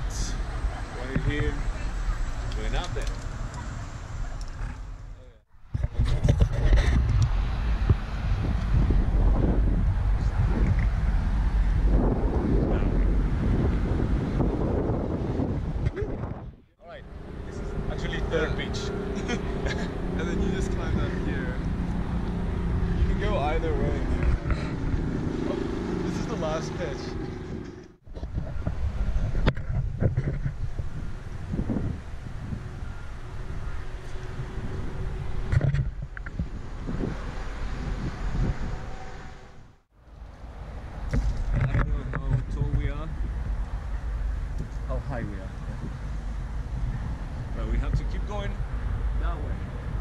Right here, going up there. Alright, this is actually third pitch. And then you just climb up here. You can go either way. Oh, this is the last pitch. How high we are. But we have to keep going that way.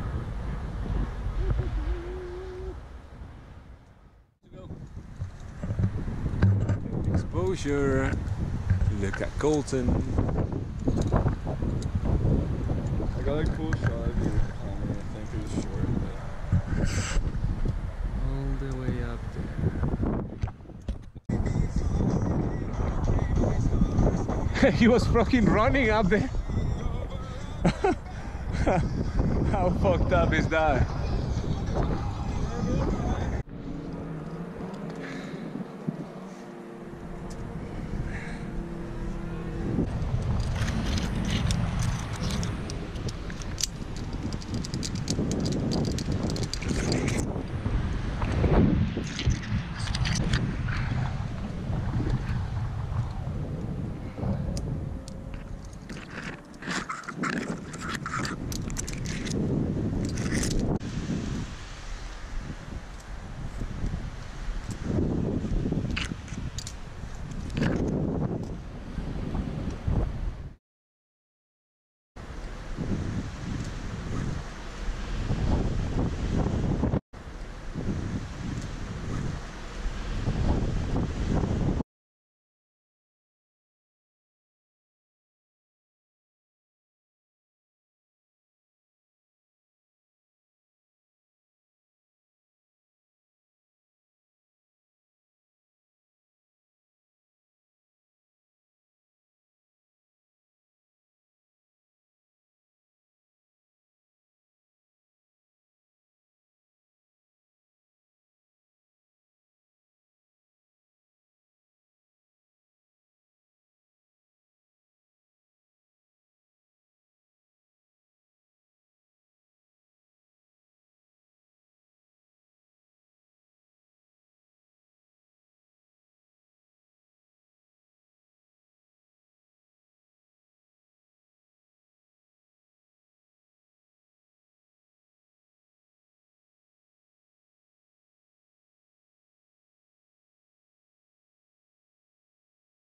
To go. Exposure. Look at Colton. I got a cool shot of you climbing. I think it was short, but All the way up there. He was fucking running up there. How fucked up is that?